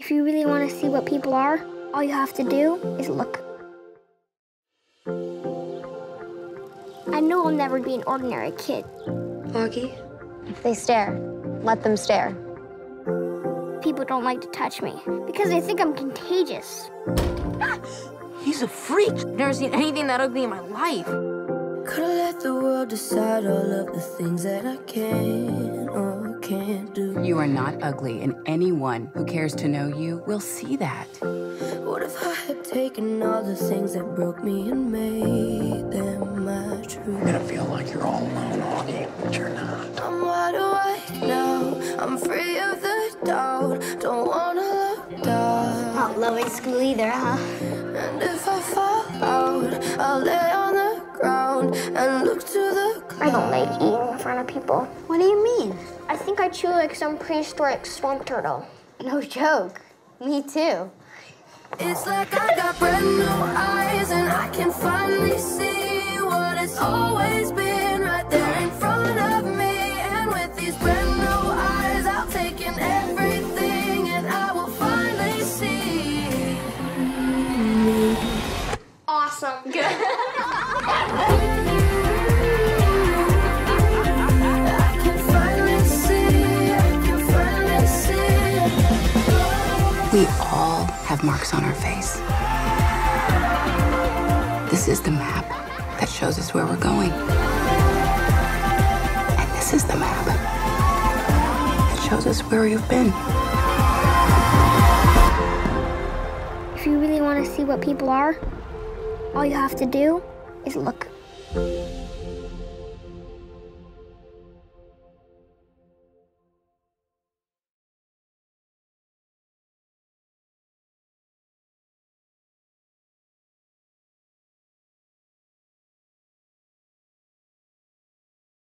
If you really want to see what people are, all you have to do is look. I know I'll never be an ordinary kid. Auggie? If they stare, let them stare. People don't like to touch me because they think I'm contagious. He's a freak. Never seen anything that ugly in my life. Could've let the world decide all of the things that I can or can't do. You are not ugly, and anyone who cares to know you will see that. What if I had taken all the things that broke me and made them my truth? You're gonna feel like you're all alone, Auggie, but you're not. I'm wide awake now. I'm free of the doubt. Don't wanna look down. Not loving school either, huh? And if I fall out, I'll lay on the ground and look to the clouds. I don't like eating in front of people. What do you mean? I think I chew like some prehistoric swamp turtle. No joke. Me too. It's like I got brand new eyes and I can finally see what it's always been right there in front of me. And with these brand new eyes, I'll take in everything and I will finally see. Awesome. We all have marks on our face. This is the map that shows us where we're going. And this is the map that shows us where you've been. If you really want to see what people are, all you have to do is look.